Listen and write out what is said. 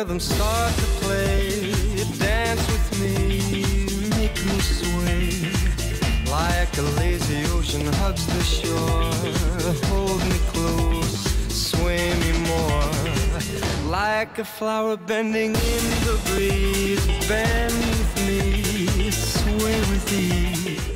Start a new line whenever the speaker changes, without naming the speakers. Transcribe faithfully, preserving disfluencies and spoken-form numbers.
rhythm start to play. Dance with me, make me sway. Like a lazy ocean hugs the shore. Hold me close, sway me more. Like a flower bending in the breeze. Bend with me, sway with ease.